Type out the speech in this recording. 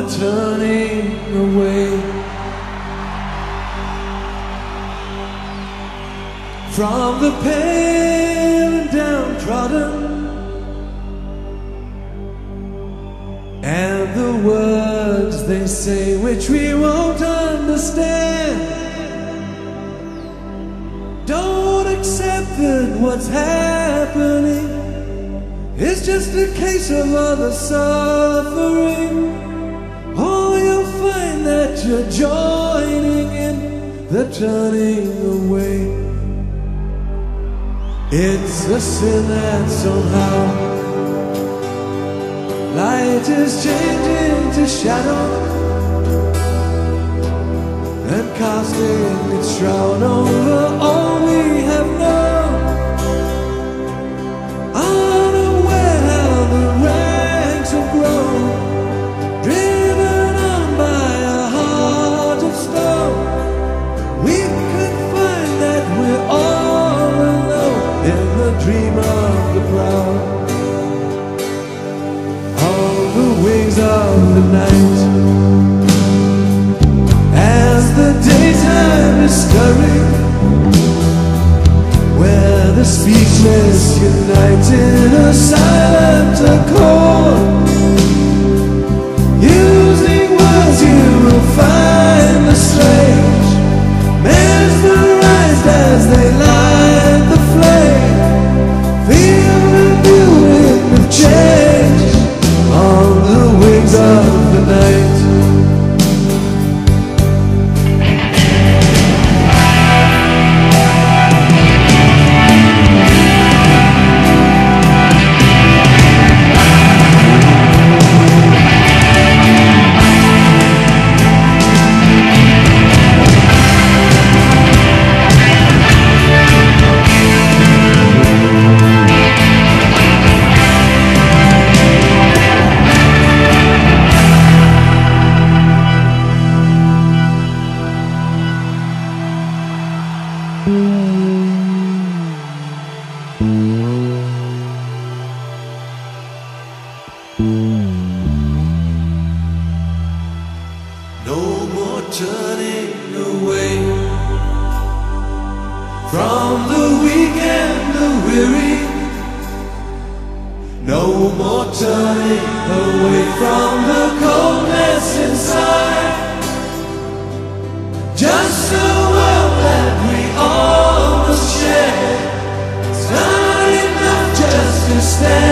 turning away from the pale and downtrodden, and the words they say which we won't understand. Don't accept that what's happening is just a case of other suffering. Oh, you'll find that you're joining in the turning away. It's a sin that somehow light is changing to shadow and casting its shroud over all we have known. Unaware how the ranks have grown, driven on by a heart of stone. We could find that we're all alone in the dream of the proud. On the wings of the night, as the daytime is stirring, where the speechless unite in a silent accord, using words you will find the strange, mesmerized as they light the flame. Feel the new wind of change on the wings of the night. No more turning away from the weak and the weary. No more turning away from the coldness inside. Just a world that we all must share. It's not enough just to stand